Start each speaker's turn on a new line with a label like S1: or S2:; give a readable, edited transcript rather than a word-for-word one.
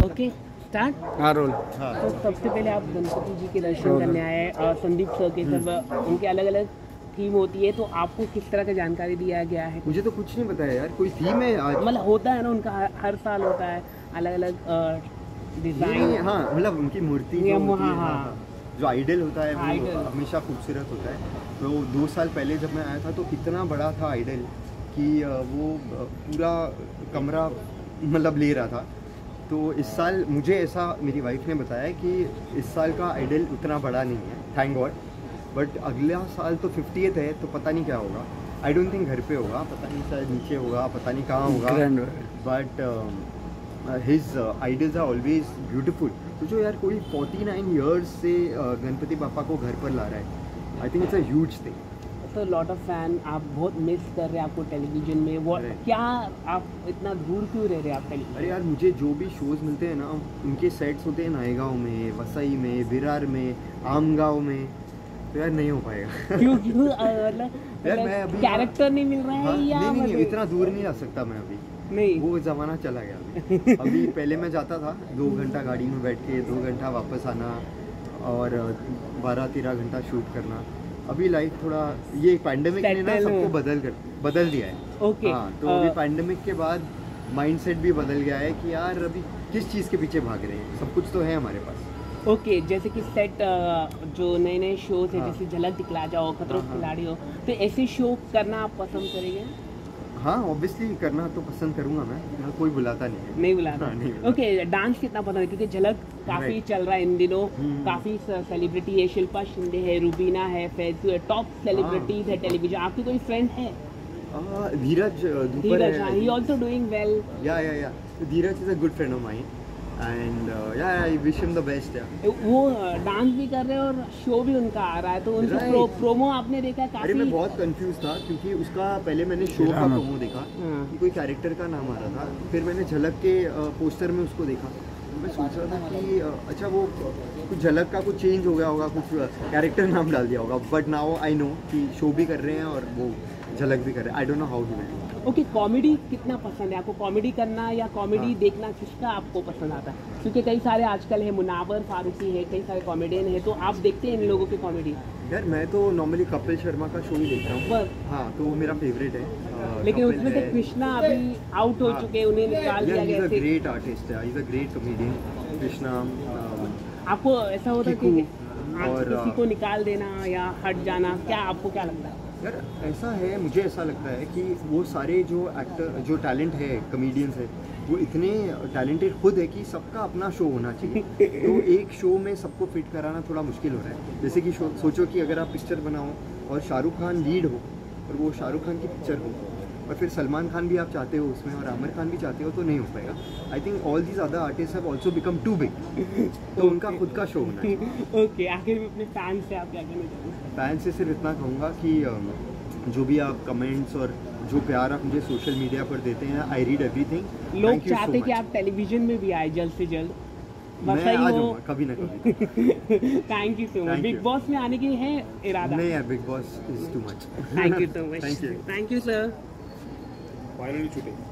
S1: Okay start.
S2: हाँ role.
S1: तो सबसे पहले आप गणपति जी के दर्शन करने आए, संदीप सर के सब उनके अलग अलग थीम होती है, तो आपको किस तरह का जानकारी दिया गया है?
S2: मुझे तो कुछ नहीं बताया यार, कोई थीम है आज?
S1: मतलब होता है ना उनका हर साल होता है अलग अलग डिजाइन।
S2: हाँ मतलब उनकी मूर्ति जो होती है, हाँ, जो आइडल होता है वो हमेशा खूबसूरत होता है। तो 2 साल पहले जब मैं आया था तो इतना बड़ा था आइडल कि वो पूरा कमरा मतलब ले रहा था। तो इस साल मुझे ऐसा मेरी वाइफ ने बताया कि इस साल का आइडल उतना बड़ा नहीं है, थैंक गॉड। बट अगला साल तो 50th है, तो पता नहीं क्या होगा। आई डोंट थिंक घर पे होगा, पता नहीं शायद नीचे होगा, पता नहीं कहाँ होगा। But his idols are always beautiful. तो जो यार कोई 49 ईयर्स से गणपति पापा को घर पर ला रहा है, I think it's a huge thing.
S1: तो लॉट ऑफ फैन आप बहुत मिस कर रहे हैं आपको टेलीविजन में। वो क्या आप इतना दूर क्यों रह रहे हैं आप टेलीविजन?
S2: अरे यार मुझे जो भी शोज़ मिलते हैं ना, उनके सेट्स होते हैं नायगांव में, वसई में, विरार में, आमगांव में, तो यार नहीं हो पाएगा।
S1: क्यों मतलब
S2: यार मैं अभी
S1: कैरेक्टर नहीं मिल रहा है?
S2: हाँ,
S1: या
S2: नहीं इतना दूर नहीं आ सकता मैं अभी,
S1: नहीं
S2: वो ज़माना चला गया अभी पहले मैं जाता था 2 घंटा गाड़ी में बैठ के, 2 घंटा वापस आना और 12-13 घंटा शूट करना। अभी लाइफ थोड़ा, ये पैंडेमिक ने ना सबको बदल दिया है।
S1: ओके
S2: हाँ, तो अभी पैंडेमिक के बाद माइंडसेट भी बदल गया है कि यार अभी किस चीज़ के पीछे भाग रहे हैं, सब कुछ तो है हमारे पास।
S1: ओके जैसे कि सेट जो नए नए शोज है, जैसे झलक दिखला जाओ, खतरों के खिलाड़ी हो, तो ऐसे शो करना आप पसंद करेंगे?
S2: हाँ ऑब्वियसली करना तो पसंद करूंगा मैं, कोई बुलाता नहीं है।
S1: नहीं बुलाता?
S2: नहीं।
S1: ओके डांस कितना पसंद है? क्योंकि झलक काफी चल रहा है इन दिनों, काफी सेलिब्रिटी है, शिल्पा शिंदे है, रूबीना है, फैजू है, टॉप सेलिब्रिटीज है टेलीविजन। आपकी कोई फ्रेंड है?
S2: धीरज
S1: ही also doing well.
S2: Yeah Dheeraj is a good friend of mine and I wish him the best.
S1: वो डांस भी कर रहे हैं और शो भी उनका आ रहा है, तो उनका प्रोमो आपने देखा? काफी
S2: अरे मैं बहुत कंफ्यूज था क्योंकि उसका पहले मैंने शो का प्रोमो देखा कि कोई कैरेक्टर का नाम आ रहा था, फिर मैंने झलक के पोस्टर में उसको देखा। तो मैं सोच रहा था कि अच्छा वो कुछ झलक का कुछ चेंज हो गया होगा, कुछ कैरेक्टर नाम डाल दिया होगा। बट नाउ आई नो कि शो भी कर रहे हैं और वो झलक भी कर रहे हैं। I don't know how to do.
S1: Okay comedy कितना पसंद है आपको? कॉमेडी करना या कॉमेडी देखना, किसका आपको पसंद आता है? क्योंकि कई सारे आजकल है, मुनावर फारूकी है, कई सारे कॉमेडियन है, तो आप देखते हैं इन लोगों की कॉमेडी?
S2: यार मैं तो नॉर्मली कपिल शर्मा का शो ही देखता हूँ बस। हाँ तो वो मेरा फेवरेट है।
S1: लेकिन उसमें से कृष्णा अभी आउट हो चुके हैं, उन्हें निकाल दिया गया।
S2: ग्रेट आर्टिस्ट है, is a great comedian Krishna.
S1: आपको ऐसा होता है कि और किसी को निकाल देना या हट जाना, क्या आपको क्या लगता है?
S2: यार ऐसा है, मुझे ऐसा लगता है कि वो सारे जो एक्टर, जो टैलेंट है, कॉमेडियंस है, वो इतने टैलेंटेड खुद है कि सबका अपना शो होना चाहिए। तो एक शो में सबको फिट कराना थोड़ा मुश्किल हो रहा है। जैसे कि सोचो कि अगर आप पिक्चर बनाओ और शाहरुख खान लीड हो और वो शाहरुख खान की पिक्चर हो, और फिर सलमान खान भी आप चाहते हो उसमें और आमिर खान भी चाहते हो, तो नहीं हो पाएगा। I think all these other artist have also become too big, तो उनका खुद का शो होना है।
S1: ओके आखिर में अपने फैंस से आप क्या कहना चाहेंगे?
S2: फैंस से सिर्फ इतना कहूँगा कि जो भी आप कमेंट्स और जो प्यार आप मुझे सोशल मीडिया पर देते हैं, आई रीड एवरीथिंग।
S1: लोग चाहते कि आप टेलीविजन में भी आए जल्द से जल्द।
S2: मैं आ जाऊँगा कभी ना कभी।
S1: Thank you so much. Bigg Boss में आने की है इरादा?
S2: नहीं यार, Bigg Boss is too much.
S1: Thank you so much.
S2: Thank you
S1: sir.
S3: Finally छूटे।